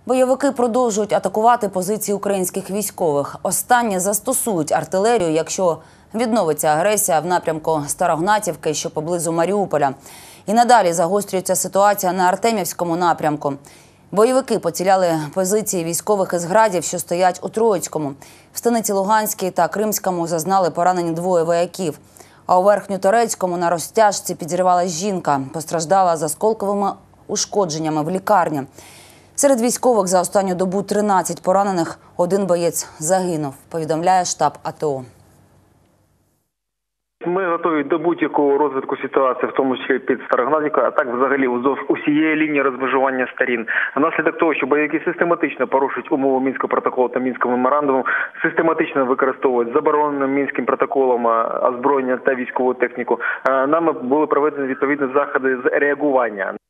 Бойовики продовжують атакувати позиції українських військових. Останні застосують артилерію, якщо відновиться агресія в напрямку Старогнатівки, що поблизу Маріуполя. І надалі загострюється ситуація на Артемівському напрямку. Бойовики поціляли позиції військових із градів, що стоять у Троїцькому. В станиці Луганській та Кримському зазнали поранені 2 вояків. А у Верхньоторецькому на розтяжці підірвалась жінка. Постраждала з осколковими ушкодженнями в лікарні. Серед військових за останню добу 13 поранених, 1 боєць загинув, повідомляє штаб АТО. Ми готові до будь-якого розвитку ситуації, в тому числі під Старогнатівкою, а так взагалі уздовж усієї лінії розмежування сторін. Внаслідок того, що бойовики систематично порушують умови Мінського протоколу та Мінського меморандуму, систематично використовують забороненим Мінським протоколом озброєння та військову техніку, нами були проведені відповідні заходи з реагування.